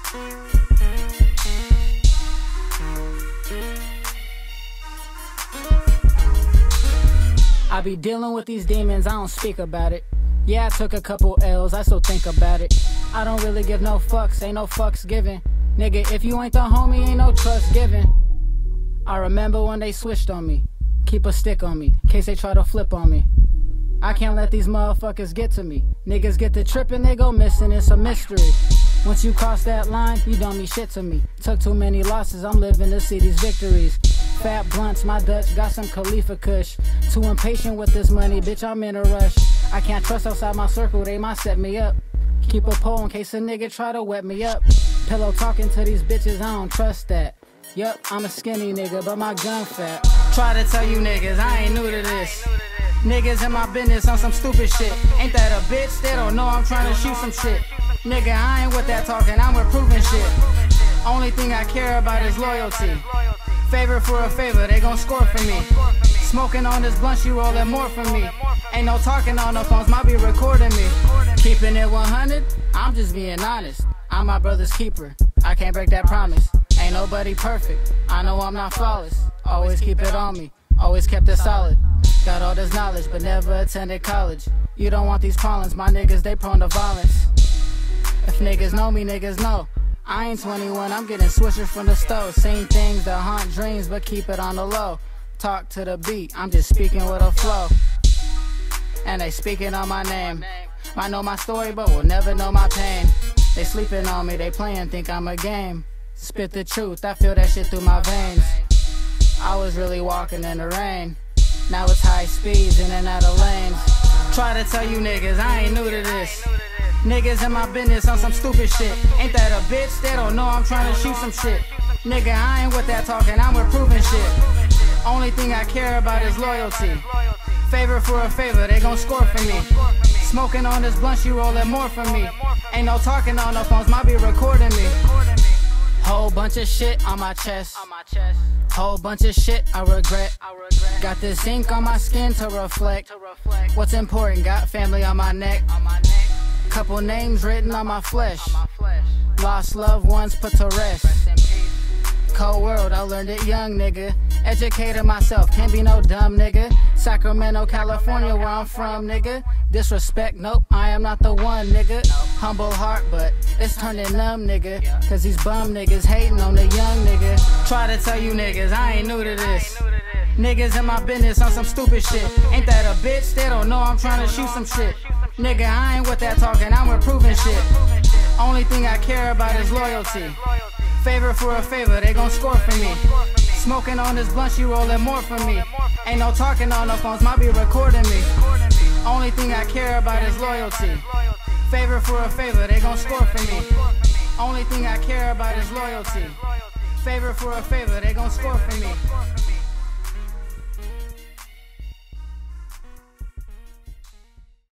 I be dealing with these demons, I don't speak about it. Yeah, I took a couple L's, I still think about it. I don't really give no fucks, ain't no fucks given. Nigga, if you ain't the homie, ain't no trust given. I remember when they switched on me. Keep a stick on me, in case they try to flip on me. I can't let these motherfuckers get to me. Niggas get to tripping, they go missing, it's a mystery. Once you cross that line, you don't mean shit to me. Took too many losses, I'm living to see these victories. Fat blunts, my Dutch, got some Khalifa Kush. Too impatient with this money, bitch, I'm in a rush. I can't trust outside my circle, they might set me up. Keep a pole in case a nigga try to wet me up. Pillow talking to these bitches, I don't trust that. Yup, I'm a skinny nigga, but my gun fat. Try to tell you niggas, I ain't new to this. Niggas in my business on some stupid shit. Ain't that a bitch? They don't know I'm trying to shoot some shit. Nigga, I ain't with that talking, I'm approving shit. Only thing I care about is loyalty. Favor for a favor, they gon' score for me. Smoking on this blunt, she rollin' more for me. Ain't no talking on the phones, might be recording me. Keeping it 100, I'm just being honest. I'm my brother's keeper, I can't break that promise. Ain't nobody perfect, I know I'm not flawless. Always keep it on me, always kept it solid. Got all this knowledge, but never attended college. You don't want these problems, my niggas, they prone to violence. If niggas know me, niggas know. I ain't 21, I'm getting swishers from the stove. Same things that haunt dreams, but keep it on the low. Talk to the beat, I'm just speaking with a flow. And they speaking on my name. Might know my story, but will never know my pain. They sleeping on me, they playing, think I'm a game. Spit the truth, I feel that shit through my veins. I was really walking in the rain. Now it's high speeds, in and out of lanes. Try to tell you niggas, I ain't new to this. Niggas in my business on some stupid shit. Ain't that a bitch? They don't know I'm trying to shoot some shit. Nigga, I ain't with that talking, I'm approving shit. Only thing I care about is loyalty. Favor for a favor, they gon' score for me. Smoking on this blunt, she rollin' more for me. Ain't no talking on the phones, might be recording me. Whole bunch of shit on my chest. Whole bunch of shit I regret. Got this ink on my skin to reflect. What's important, got family on my neck. Couple names written on my flesh. Lost loved ones put to rest. Cold world, I learned it young, nigga. Educated myself, can't be no dumb nigga. Sacramento, California, where I'm from, nigga. Disrespect, nope, I am not the one, nigga. Humble heart, but it's turning numb, nigga. Cause these bum niggas hating on the young nigga. Try to tell you niggas, I ain't new to this. Niggas in my business on some stupid shit. Ain't that a bitch? They don't know I'm trying to shoot some shit. Nigga, I ain't with that talking, I'm approving shit. Only thing I care about is loyalty. Favor for a favor, they gon' score for me. Smoking on this blunt, she rollin' more for me. Ain't no talking on the phones, might be recording me. Only thing I care about is loyalty. Favor for a favor, they gon' score for me. Only thing I care about is loyalty. Favor for a favor, they gon' score for me.